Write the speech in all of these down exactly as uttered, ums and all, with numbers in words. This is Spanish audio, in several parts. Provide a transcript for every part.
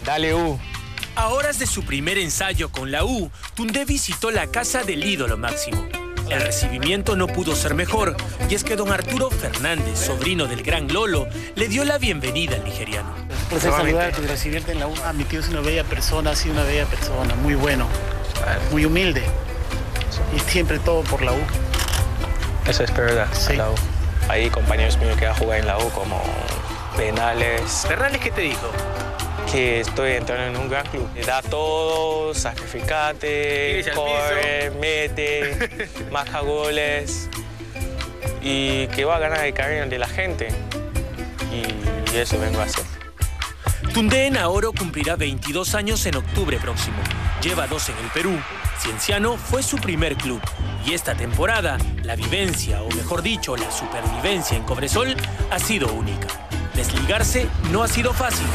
Dale U. A horas de su primer ensayo con la U, Toundé visitó la casa del ídolo máximo. El recibimiento no pudo ser mejor, y es que don Arturo Fernández, sobrino del gran Lolo, le dio la bienvenida al nigeriano. Pues saludarte y recibirte en la U. Ah, mi tío es una bella persona, ha sido una bella persona, muy bueno, muy humilde. Y siempre todo por la U. Eso es verdad, sí. La U. Hay compañeros míos que han jugado en la U como Penales. ¿Fernández qué te dijo? Que estoy entrando en un gran club. Da todo, sacrificate, corre, mete, marca goles y que va a ganar el cariño de la gente. Y eso vengo a hacer. Toundé Naoro cumplirá veintidós años en octubre próximo. Lleva dos en el Perú. Cienciano fue su primer club. Y esta temporada, la vivencia, o mejor dicho, la supervivencia en Cobresol ha sido única. Desligarse no ha sido fácil.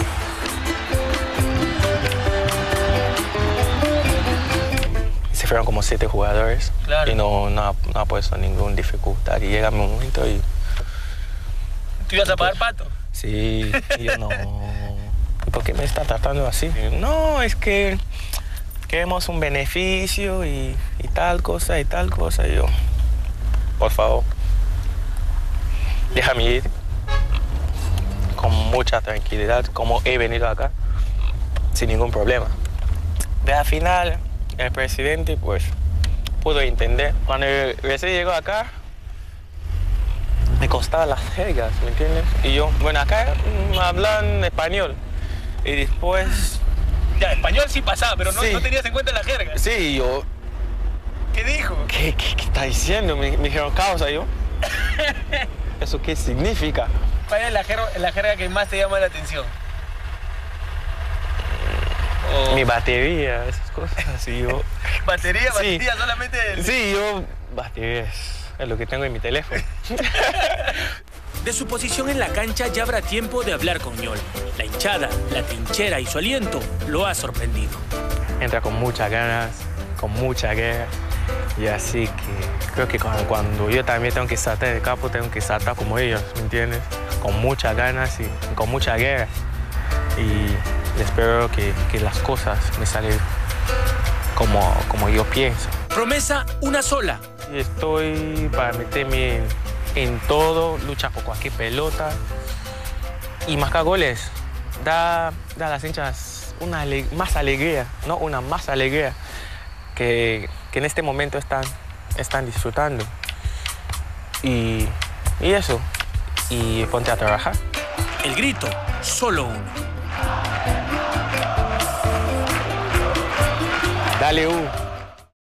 Se fueron como siete jugadores, claro. Y no, no, ha, no ha puesto ninguna dificultad. Y llega mi momento y... ¿Tú ibas a pagar pato? Sí, y yo no... ¿Por qué me está tratando así? No, es que queremos un beneficio y, y tal cosa y tal cosa. Y yo, por favor, déjame ir con mucha tranquilidad, como he venido acá, sin ningún problema. De al final, el presidente, pues, pudo entender. Cuando recién llegó acá, me costaban las jergas, ¿me entiendes? Y yo, bueno, acá hablan español. Y después... Ya, español sí pasaba, pero no, sí. no tenías en cuenta la jerga. Sí, yo... ¿Qué dijo? ¿Qué, qué, qué está diciendo? Me, me dijeron, causa, yo. ¿Eso qué significa? ¿Cuál es la jerga, la jerga que más te llama la atención? Oh. Mi batería, esas cosas así, yo... ¿Batería? ¿Batería sí. solamente? Del... Sí, yo... Batería es, es lo que tengo en mi teléfono. De su posición en la cancha ya habrá tiempo de hablar con Ñol. La hinchada, la trinchera y su aliento lo ha sorprendido. Entra con muchas ganas, con mucha guerra. Y así que creo que cuando, cuando yo también tengo que saltar del campo, tengo que saltar como ellos, ¿me entiendes? Con muchas ganas y con mucha guerra. Y espero que, que las cosas me salen como, como yo pienso. Promesa una sola. Y estoy para meterme en, en todo, luchar por cualquier pelota y marcar goles. Da, da a las hinchas una ale más alegría, ¿no? Una más alegría que, que en este momento están, están disfrutando. Y, y eso, y ponte a trabajar. El grito, solo uno. Dale U.